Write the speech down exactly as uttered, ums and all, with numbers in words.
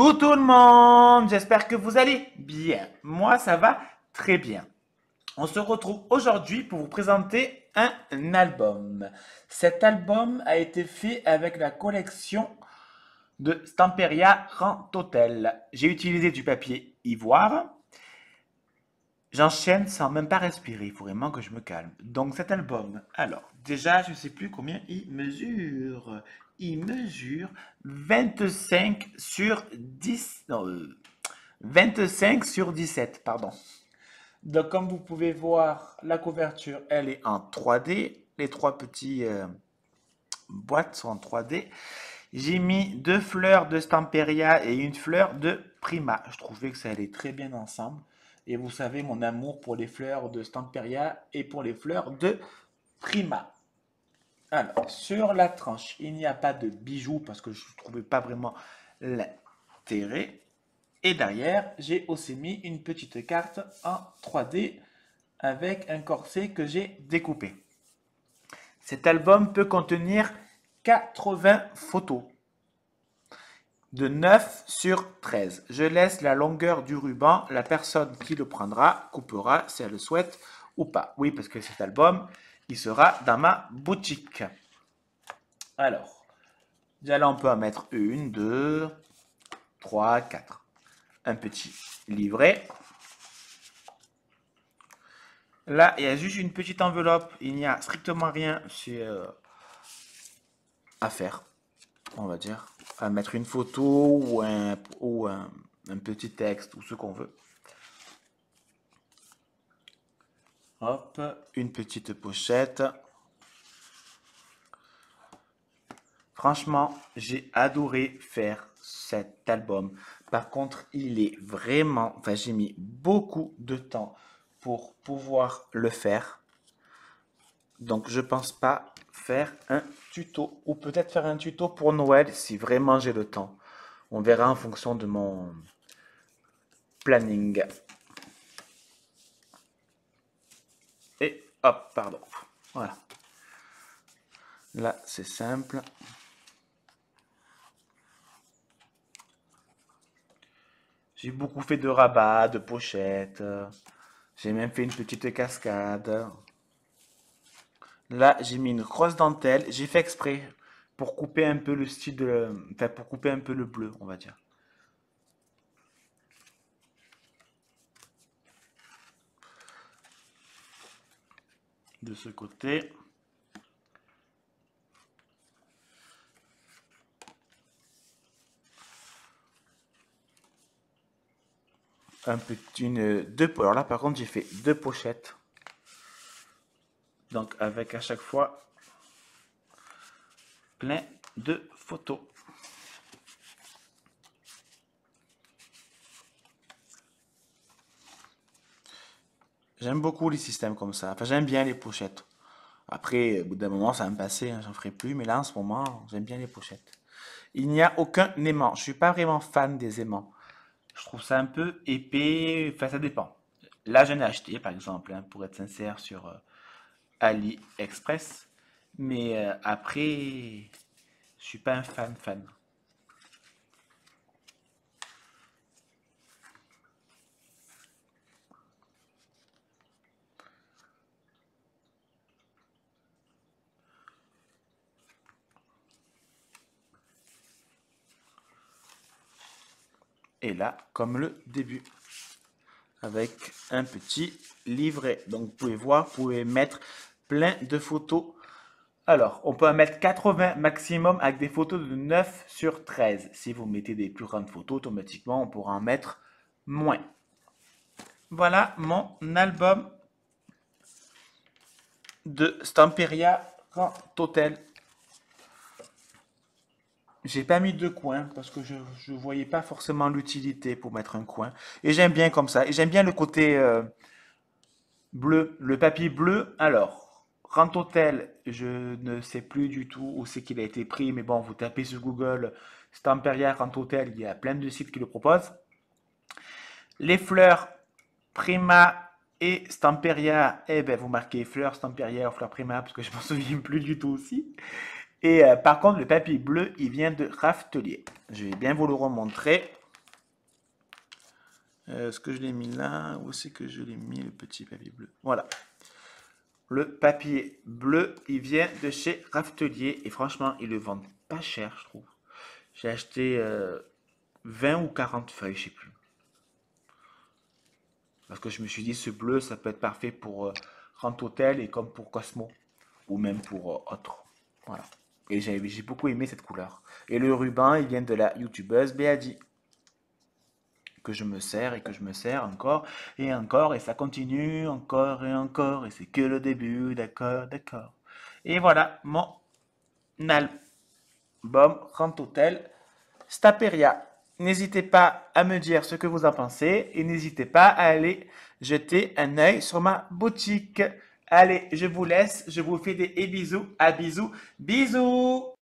Coucou tout le monde, j'espère que vous allez bien. Moi, ça va très bien. On se retrouve aujourd'hui pour vous présenter un album. Cet album a été fait avec la collection de Stamperia Grand Hôtel. J'ai utilisé du papier ivoire. J'enchaîne sans même pas respirer, il faut vraiment que je me calme. Donc cet album, alors déjà je ne sais plus combien il mesure. Il mesure vingt-cinq sur dix, non, euh, vingt-cinq sur dix-sept, pardon. Donc comme vous pouvez voir, la couverture, elle est en trois D. Les trois petits euh, boîtes sont en trois D. J'ai mis deux fleurs de Stamperia et une fleur de Prima. Je trouvais que ça allait très bien ensemble. Et vous savez mon amour pour les fleurs de Stamperia et pour les fleurs de Prima. Alors, sur la tranche, il n'y a pas de bijoux parce que je ne trouvais pas vraiment l'intérêt. Et derrière, j'ai aussi mis une petite carte en trois D avec un corset que j'ai découpé. Cet album peut contenir quatre-vingts photos de neuf sur treize. Je laisse la longueur du ruban. La personne qui le prendra coupera si elle le souhaite ou pas. Oui, parce que cet album, il sera dans ma boutique. Alors, déjà là, on peut en mettre une, deux, trois, quatre. Un petit livret. Là, il y a juste une petite enveloppe. Il n'y a strictement rien chez, euh, à faire, on va dire. À mettre une photo ou un, ou un, un petit texte ou ce qu'on veut. Hop, une petite pochette. Franchement, j'ai adoré faire cet album. Par contre, il est vraiment... Enfin, j'ai mis beaucoup de temps pour pouvoir le faire. Donc, je pense pas faire un tuto. Ou peut-être faire un tuto pour Noël si vraiment j'ai le temps. On verra en fonction de mon planning. Et hop, pardon. Voilà. Là, c'est simple. J'ai beaucoup fait de rabats, de pochettes. J'ai même fait une petite cascade. Là, j'ai mis une grosse dentelle. J'ai fait exprès pour couper un peu le style de... Enfin, pour couper un peu le bleu, on va dire. De ce côté. Un petit... Une, deux, alors là, par contre, j'ai fait deux pochettes. Donc, avec à chaque fois plein de photos. J'aime beaucoup les systèmes comme ça. Enfin, j'aime bien les pochettes. Après, au bout d'un moment, ça va me passer, hein, j'en ferai plus. Mais là, en ce moment, j'aime bien les pochettes. Il n'y a aucun aimant. Je suis pas vraiment fan des aimants. Je trouve ça un peu épais. Enfin, ça dépend. Là, j'en ai acheté, par exemple, hein, pour être sincère, sur euh, AliExpress. Mais euh, après, je suis pas un fan fan. Et là, comme le début, avec un petit livret. Donc, vous pouvez voir, vous pouvez mettre plein de photos. Alors, on peut en mettre quatre-vingts maximum avec des photos de neuf sur treize. Si vous mettez des plus grandes photos, automatiquement, on pourra en mettre moins. Voilà mon album de Stamperia Grand Hôtel. J'ai pas mis de coin parce que je ne voyais pas forcément l'utilité pour mettre un coin. Et j'aime bien comme ça. Et j'aime bien le côté euh, bleu, le papier bleu. Alors, Grand Hôtel, je ne sais plus du tout où c'est qu'il a été pris. Mais bon, vous tapez sur Google Stamperia Grand Hôtel, il y a plein de sites qui le proposent. Les fleurs Prima et Stamperia, eh ben vous marquez fleurs Stamperia ou fleurs Prima parce que je m'en souviens plus du tout aussi. Et euh, par contre, le papier bleu, il vient de Raftelier. Je vais bien vous le remontrer. Euh, Est-ce que je l'ai mis là? Où c'est que je l'ai mis, le petit papier bleu? Voilà. Le papier bleu, il vient de chez Raftelier. Et franchement, ils le vendent pas cher, je trouve. J'ai acheté euh, vingt ou quarante feuilles, je sais plus. Parce que je me suis dit, ce bleu, ça peut être parfait pour euh, Rent Hôtel et comme pour Cosmo. Ou même pour euh, autre. Voilà. Et j'ai j'ai beaucoup aimé cette couleur. Et le ruban, il vient de la youtubeuse Béadi. Que je me sers et que je me sers encore et encore. Et ça continue encore et encore. Et c'est que le début, d'accord, d'accord. Et voilà mon album Rent Hôtel Staperia. N'hésitez pas à me dire ce que vous en pensez et n'hésitez pas à aller jeter un œil sur ma boutique. Allez, je vous laisse, je vous fais des bisous, à bisous, bisous.